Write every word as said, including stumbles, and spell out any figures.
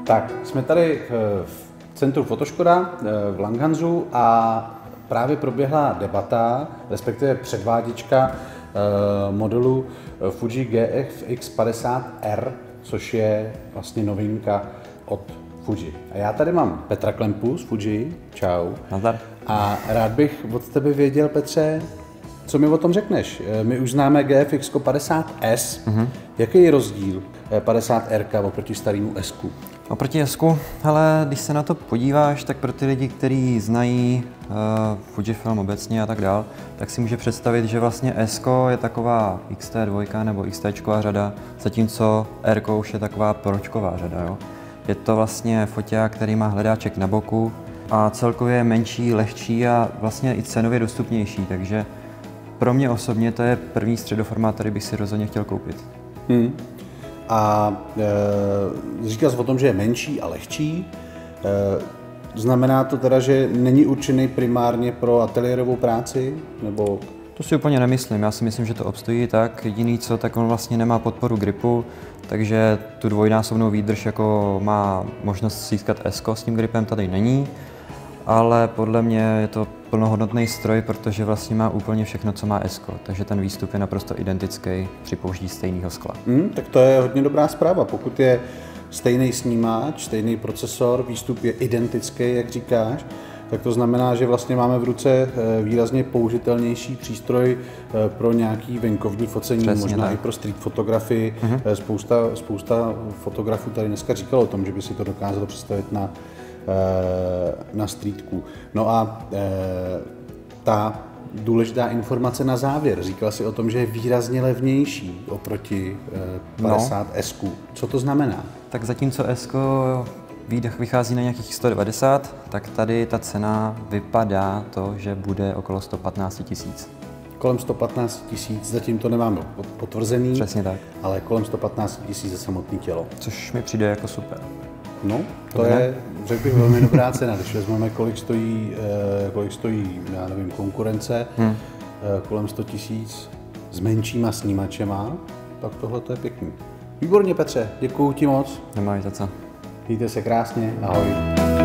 Tak, jsme tady v centru Fotoškoda v Langhansu a právě proběhla debata, respektive předváděčka modelu Fuji G F X padesát R, což je vlastně novinka od Fuji. A já tady mám Petra Klempu z Fuji. Čau. Nazdar. A rád bych od tebe věděl, Petře, co mi o tom řekneš? My už známe G F X padesát S. Mm-hmm. Jaký je rozdíl padesát R oproti starému S-ku? Oproti S-ku, ale když se na to podíváš, tak pro ty lidi, kteří znají uh, Fujifilm obecně a tak dál, tak si může představit, že vlastně S-ko je taková X T dva nebo X T řada, zatímco R-ko už je taková pročková řada. Jo? Je to vlastně foťák, který má hledáček na boku a celkově je menší, lehčí a vlastně i cenově dostupnější, takže pro mě osobně to je první středoformát, který bych si rozhodně chtěl koupit. Hmm. A e, říkal jsi o tom, že je menší a lehčí. E, znamená to teda, že není určený primárně pro ateliérovou práci? Nebo... To si úplně nemyslím. Já si myslím, že to obstojí tak. Jediný co, tak on vlastně nemá podporu gripu, takže tu dvojnásobnou výdrž jako má možnost získat S-ko s tím gripem tady není. Ale podle mě je to plnohodnotný stroj, protože vlastně má úplně všechno, co má S-ko, takže ten výstup je naprosto identický při použití stejného skla. Hmm, tak to je hodně dobrá zpráva. Pokud je stejný snímač, stejný procesor, výstup je identický, jak říkáš, tak to znamená, že vlastně máme v ruce výrazně použitelnější přístroj pro nějaký venkovní focení, přesně možná tak. I pro street fotografii. Mm-hmm. Spousta, spousta fotografů tady dneska říkalo o tom, že by si to dokázalo představit na na streetku. No a e, ta důležitá informace na závěr. Říkala si o tom, že je výrazně levnější oproti e, padesát S-ku. Co to znamená? Tak zatímco S-ko vychází na nějakých sto devadesát, tak tady ta cena vypadá to, že bude okolo sto patnáct tisíc. Kolem sto patnáct tisíc, zatím to nemáme potvrzený. Přesně tak. Ale kolem sto patnáct tisíc za samotné tělo. Což mi přijde jako super. No, to ne? je, řekl bych, velmi dobrá cena. Když vezmeme, kolik stojí, kolik stojí, já nevím, konkurence, hmm. kolem sto tisíc s menšíma snímačema, tak tohle to je pěkný. Výborně, Petře, děkuju ti moc. Nemáš za co. Mějte se krásně, ahoj.